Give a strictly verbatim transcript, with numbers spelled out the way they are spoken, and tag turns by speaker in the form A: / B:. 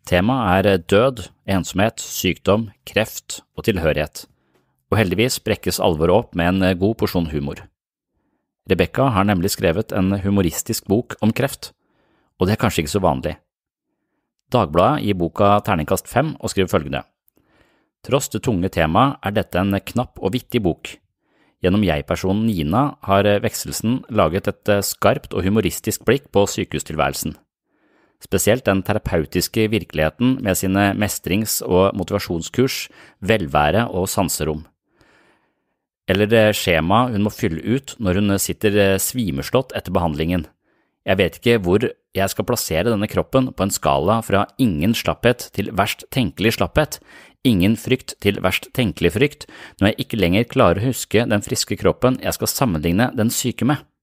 A: Temaet er død, ensomhet, sykdom, kreft og tilhørighet, og heldigvis brekkes alvoret opp med en god porsjon humor. Rebecca har nemlig skrevet en humoristisk bok om kreft, og det er kanskje ikke så vanlig. Dagbladet gir boka terningkast fem og skriver følgende: Tross det tunge temaet er dette en knapp og vittig bok. Gjennom jeg-personen Nina har Vekselsen laget et skarpt og humoristisk blikk på sykehustilværelsen. Spesielt den terapeutiske virkeligheten med sine mestrings- og motivasjonskurs, velvære og sanserom. Eller det skjema hun må fylle ut når hun sitter svimeslått etter behandlingen. Jeg vet ikke hvor jeg skal plassere denne kroppen på en skala fra ingen slapphet til verst tenkelig slapphet, ingen frykt til verst tenkelig frykt, når jeg ikke lenger klarer å huske den friske kroppen jeg skal sammenligne den syke med.